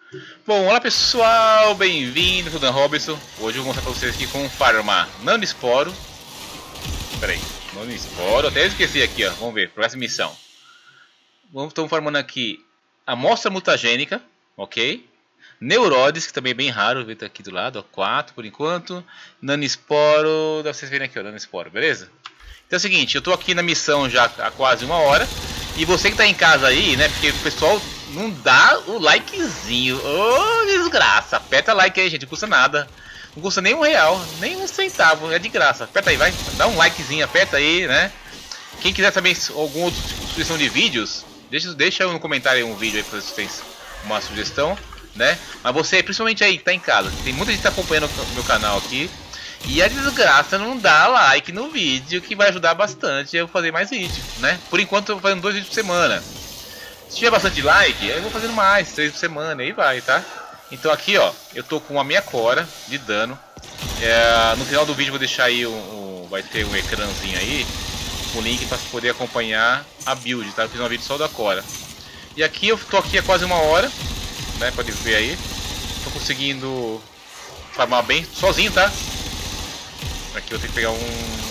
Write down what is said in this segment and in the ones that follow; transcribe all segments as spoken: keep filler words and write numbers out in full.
Bom, olá pessoal, bem-vindo, sou o Dan Robinson. Hoje eu vou mostrar pra vocês aqui como farmar Nanosporo. Pera aí, Nanosporo, até esqueci aqui, ó. Vamos ver, próxima missão. Estamos farmando aqui Amostra Mutagênica, ok? Neurodes, que também é bem raro, ver tá aqui do lado, ó, quatro por enquanto. Nanosporo, dá pra vocês verem aqui, ó, Nanosporo, beleza? Então é o seguinte, eu tô aqui na missão já há quase uma hora. E você que tá em casa aí, né, porque o pessoal não dá o likezinho. Ô, oh, desgraça, aperta like aí, gente, não custa nada. Não custa nem um real, nem um centavo, é de graça. Aperta aí, vai, dá um likezinho, aperta aí, né. Quem quiser saber alguma outra sugestão de vídeos, deixa, deixa no comentário aí um vídeo aí pra vocês, uma sugestão, né. Mas você, principalmente aí que tá em casa, tem muita gente que tá acompanhando o meu canal aqui. E a desgraça não dá like no vídeo, que vai ajudar bastante eu fazer mais vídeo, né? Por enquanto eu tô fazendo dois vídeos por semana. Se tiver bastante like, eu vou fazendo mais, três por semana, aí vai, tá? Então aqui, ó, eu tô com a minha cora de dano. É, no final do vídeo eu vou deixar aí, um, um, vai ter um ecrãzinho aí, com o link para poder acompanhar a build, tá? Eu fiz um vídeo só da cora. E aqui eu tô aqui há quase uma hora, né? Pode ver aí. Tô conseguindo farmar bem, sozinho, tá? Aqui eu tenho que pegar um...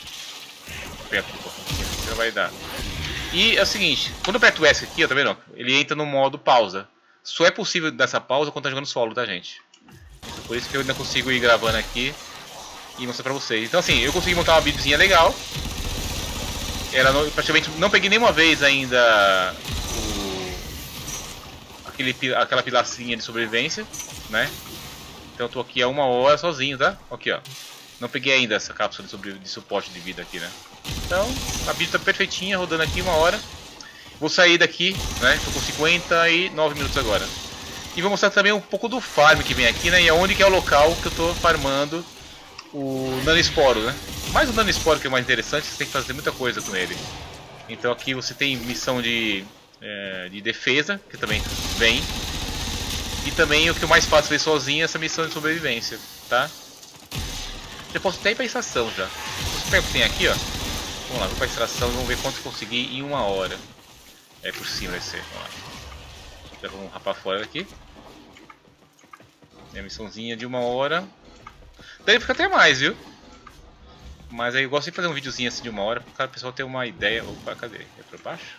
Não vai dar. E é o seguinte, quando eu aperto o S aqui, ó, tá vendo? Ele entra no modo pausa. Só é possível dessa pausa quando tá jogando solo, tá, gente? Então, por isso que eu ainda consigo ir gravando aqui e mostrar pra vocês. Então assim, eu consegui montar uma buildzinha legal. Era no, praticamente não peguei nenhuma vez ainda o, aquele, aquela pilacinha de sobrevivência, né? Então eu tô aqui há uma hora sozinho, tá? Aqui, ó. Não peguei ainda essa cápsula de, sobre, de suporte de vida aqui, né? Então, a build tá perfeitinha, rodando aqui uma hora. Vou sair daqui, né? Tô com cinquenta e nove minutos agora. E vou mostrar também um pouco do farm que vem aqui, né? E aonde que é o local que eu tô farmando o Nanosporo, né? Mas o Nanosporo que é mais interessante, você tem que fazer muita coisa com ele. Então aqui você tem missão de, é, de defesa, que também vem. E também o que eu mais faço ver sozinho é essa missão de sobrevivência, tá? Já posso até ir pra extração já. Você pega o que tem aqui, ó. Vamos lá, vou pra extração e vamos ver quanto eu consegui em uma hora. É por cima vai ser. Vamos lá. Já vamos rapar fora aqui. Minha missãozinha de uma hora. Daí fica até mais, viu? Mas aí eu gosto de fazer um videozinho assim de uma hora para o pessoal ter uma ideia. Opa, cadê? É pra baixo?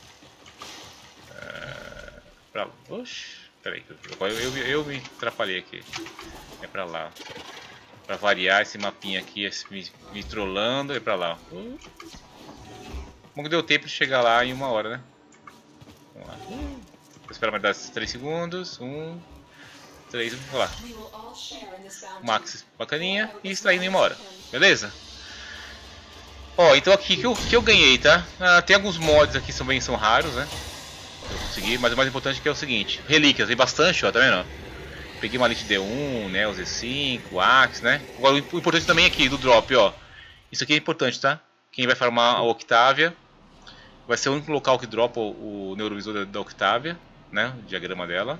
É... Pra lá. Oxi. Peraí, eu, eu, eu, eu me atrapalhei aqui. É pra lá. Pra variar esse mapinha aqui, esse, me, me trollando, é pra lá. Uh. Bom que deu tempo de chegar lá em uma hora, né? Vamos lá. Uh. Vou esperar mais dar três segundos. Um, três, vamos lá. Max bacaninha e extraindo em uma hora. Beleza? Ó, então aqui que eu, que eu ganhei, tá? Ah, tem alguns mods aqui que também são raros, né? Eu consegui, mas o mais importante é que é o seguinte: relíquias, tem bastante, ó, tá vendo? Peguei uma Elite D um, né, o Z cinco, o Axe, né? Agora o importante também aqui do drop, ó. Isso aqui é importante, tá? Quem vai farmar a Octavia vai ser o único local que dropa o, o neurovisor da, da Octavia, né? O diagrama dela.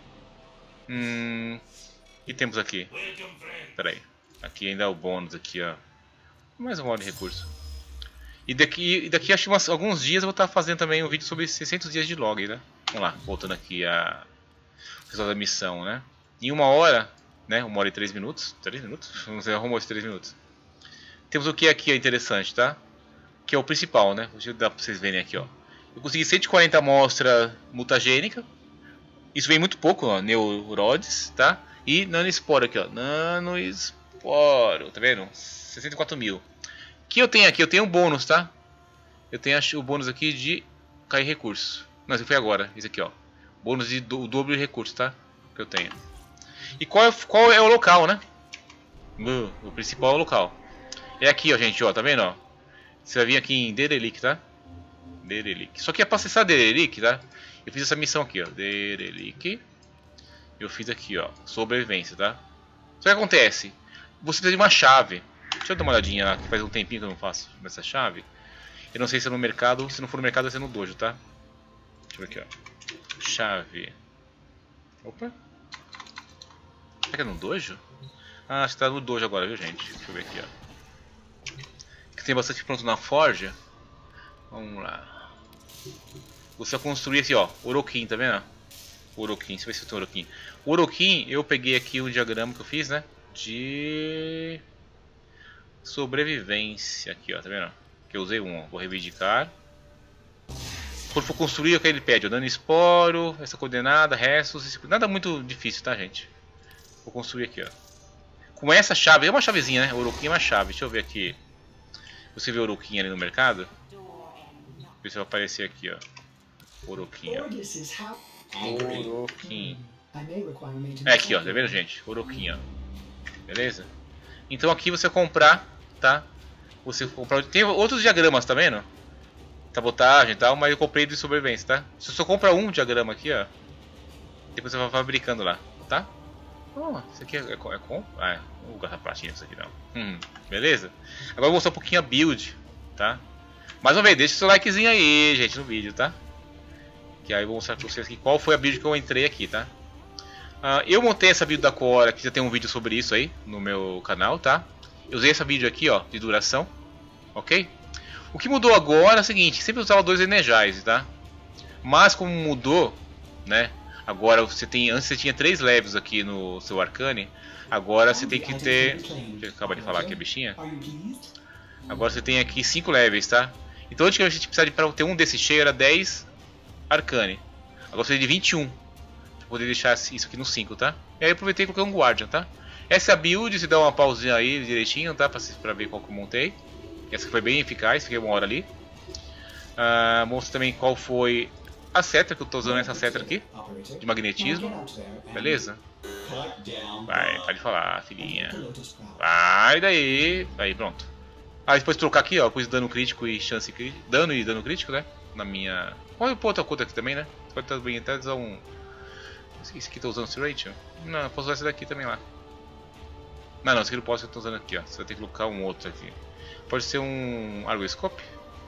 Hum, e temos aqui. Pera aí. Aqui ainda é o bônus aqui, ó. Mais um modo de recurso. E daqui, daqui acho que umas, alguns dias eu vou estar fazendo também um vídeo sobre seiscentos dias de log, né? Vamos lá, voltando aqui a o resultado da missão, né? Em uma hora, né? Uma hora e três minutos. Três minutos? Você arrumou esses três minutos. Temos o que aqui é interessante, tá? Que é o principal, né? Deixa eu dar pra vocês verem aqui, ó. Eu consegui cento e quarenta amostras mutagênica. Isso vem muito pouco, ó. Neurodes, tá? E Nanosporo aqui, ó. Nanosporo, tá vendo? sessenta e quatro mil. O que eu tenho aqui? Eu tenho um bônus, tá? Eu tenho o bônus aqui de cair recurso. Não, esse foi agora. Esse aqui, ó. Bônus de do, o dobro de recurso, tá? Que eu tenho. E qual é, qual é o local, né? Uh, o principal é o local. É aqui, ó, gente, ó, tá vendo, ó? Você vai vir aqui em Derelict, tá? Derelict. Só que é pra acessar Derelict, tá? Eu fiz essa missão aqui, ó. Derelict. Eu fiz aqui, ó. Sobrevivência, tá? Só que acontece? Você precisa de uma chave. Deixa eu dar uma olhadinha lá, que faz um tempinho que eu não faço essa chave. Eu não sei se é no mercado. Se não for no mercado, vai ser no dojo, tá? Deixa eu ver aqui, ó. Chave. Opa. Será que é no dojo? Ah, acho que tá no dojo agora, viu, gente? Deixa eu ver aqui, ó. Que tem bastante pronto na forja. Vamos lá. Você vai construir aqui, ó. Oroquim, tá vendo? O Oroquim, deixa eu ver se eu tenho Oroquim. O Oroquim, eu peguei aqui o diagrama que eu fiz, né? De sobrevivência aqui, ó, tá vendo? Que eu usei um, ó. Vou reivindicar. Quando for construir, o que ele pede? O dano esporo, essa coordenada, restos, nada muito difícil, tá, gente? Vou construir aqui, ó. Com essa chave, é uma chavezinha, né? O Oroquim é uma chave. Deixa eu ver aqui. Você vê o Oroquim ali no mercado? Ver se vai aparecer aqui, ó. Oroquim, ó. Oroquim. É aqui, ó. Tá vendo, gente? Oroquim, ó. Beleza? Então aqui você comprar, tá? Você comprar... Tem outros diagramas, tá vendo? Sabotagem e tal, mas eu comprei de sobrevivência, tá? Você só compra um diagrama aqui, ó. Depois você vai fabricando lá, tá? Oh, isso aqui é, é, é com? Ah, é. Não vou gastar platina isso aqui não. Hum, beleza? Agora eu vou mostrar um pouquinho a build, tá? Mais uma vez, deixa o seu likezinho aí, gente, no vídeo, tá? Que aí eu vou mostrar pra vocês aqui qual foi a build que eu entrei aqui, tá? Uh, eu montei essa build da Quora, que já tem um vídeo sobre isso aí no meu canal, tá? Eu usei essa build aqui, ó, de duração, ok? O que mudou agora é o seguinte, sempre usava dois Energize, tá? Mas como mudou, né? Agora você tem, antes você tinha três levels aqui no seu Arcane, agora você tem que ter, deixa eu acabar de falar aqui a bichinha. Agora você tem aqui cinco levels, tá? Então antes que a gente precisava de para ter um desse cheio era dez Arcane. Agora você tem de vinte e um. Pra poder deixar isso aqui no cinco, tá? E aí eu aproveitei e coloquei um Guardian, tá? Essa é a build, se dá uma pausinha aí direitinho, tá? Pra, pra ver qual que eu montei. Essa foi bem eficaz, fiquei uma hora ali. Uh, mostro também qual foi a seta que eu tô usando, essa seta aqui de magnetismo. Beleza? Vai, pode falar, filhinha. Vai daí. Aí, pronto. Ah, depois trocar aqui, ó. Pus dano crítico e chance crítico. Dano e dano crítico, né? Na minha. Pode pôr outra conta aqui também, né? Pode também até usar um. Esse aqui tá usando esse Rachel? Não, posso usar esse daqui também lá. Não, não, esse aqui não posso, eu tô usando aqui, ó. Você vai ter que colocar um outro aqui. Pode ser um Argoscope.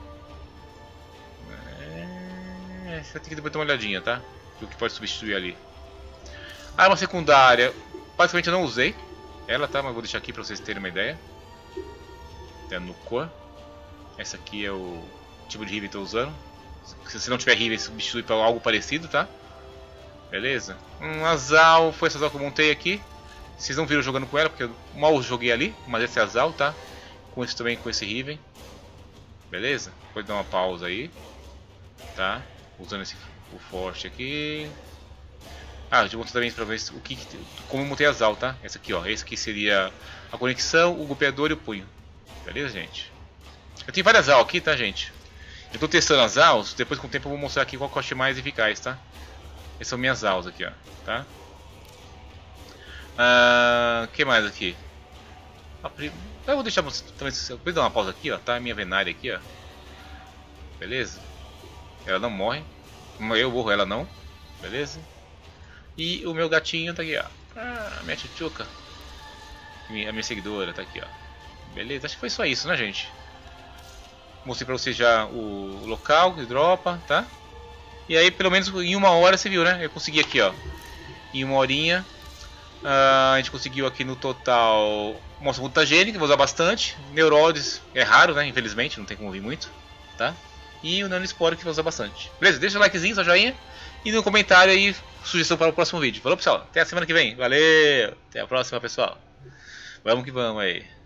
É, você vai ter que depois dar uma olhadinha, tá? O que pode substituir ali. Arma secundária, basicamente eu não usei ela, tá? Mas vou deixar aqui pra vocês terem uma ideia. Tem a Nucor. Essa aqui é o tipo de Riven que eu tô usando. Se você não tiver Riven, substitui para algo parecido, tá? Beleza? Um Azal, foi essa Azal que eu montei aqui. Vocês não viram jogando com ela, porque eu mal joguei ali. Mas esse é Azal, tá? Com esse também, com esse Riven. Beleza? Pode dar uma pausa aí. Tá? Usando esse o forte aqui. Ah, eu vou mostrar também pra ver o que, como eu montei as Azal, tá? Essa aqui, ó. Esse aqui seria a conexão, o golpeador e o punho. Beleza, gente? Eu tenho várias Azal aqui, tá, gente? Eu tô testando as Azals, depois com o tempo eu vou mostrar aqui qual que eu achei mais eficaz, tá? Essas são minhas Azals aqui, ó. Tá? O uh, que mais aqui? Eu vou deixar também. Vou dar uma pausa aqui, ó. Tá? Minha Venária aqui, ó. Beleza? Ela não morre. Eu morro, ela não. Beleza? E o meu gatinho tá aqui, ó. Ah, minha tchutchuca. A minha seguidora tá aqui, ó. Beleza? Acho que foi só isso, né, gente? Mostrei pra vocês já o local que dropa, tá? E aí, pelo menos em uma hora, você viu, né? Eu consegui aqui, ó. Em uma horinha. Uh, a gente conseguiu aqui no total. Mostra mutagênica, que vou usar bastante. Neurodes é raro, né? Infelizmente, não tem como vir muito, tá? E o Nanospore que vou usar bastante. Beleza? Deixa o likezinho, sua joinha. E no comentário aí, sugestão para o próximo vídeo. Falou, pessoal? Até a semana que vem. Valeu! Até a próxima, pessoal. Vamos que vamos aí.